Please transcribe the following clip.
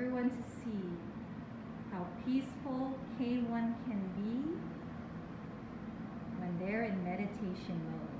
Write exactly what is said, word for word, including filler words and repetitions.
everyone to see how peaceful K one can be when they're in meditation mode.